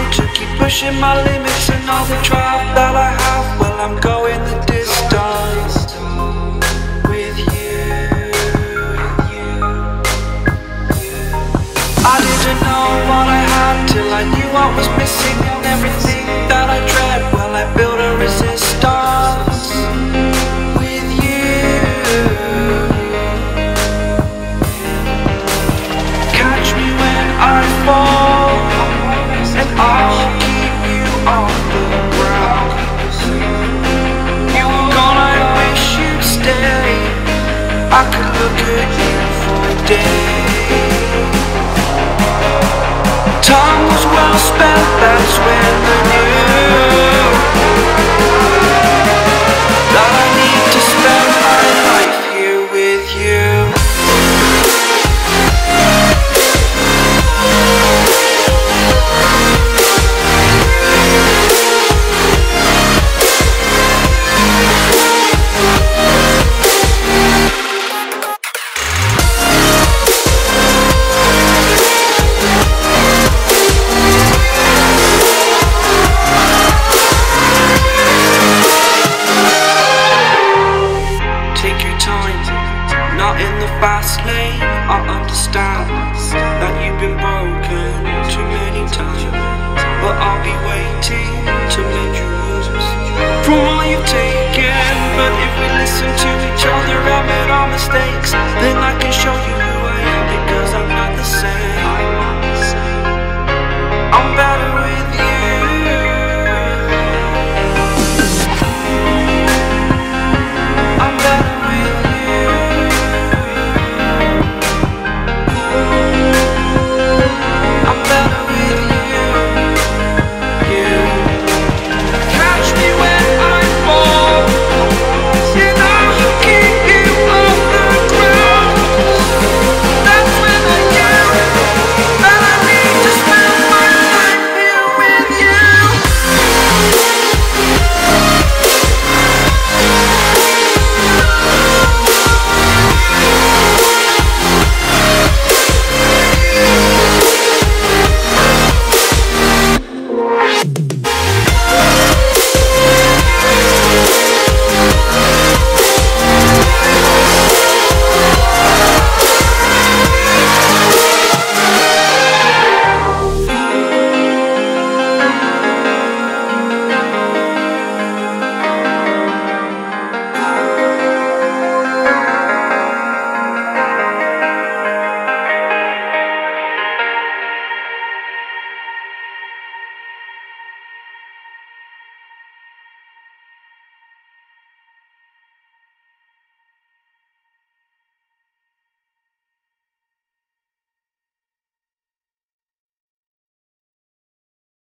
able to keep pushing my limits and all the drive that I have. Well, I'm going the distance with you. I didn't know what I had till I knew what was missing, and everything that I dread, well, I built a resistance with you. Catch me when I fall, and I'll keep you on the ground. You were gone, I wish you'd stay. I could look at you for days. Time was well spent, that's when I knew that I need to spend my life here with you. Not in the fast lane, I understand that you've been broken too many times, but I'll be waiting to mend your wounds from all you've taken. But if we listen to each other, admit our mistakes, then I can show you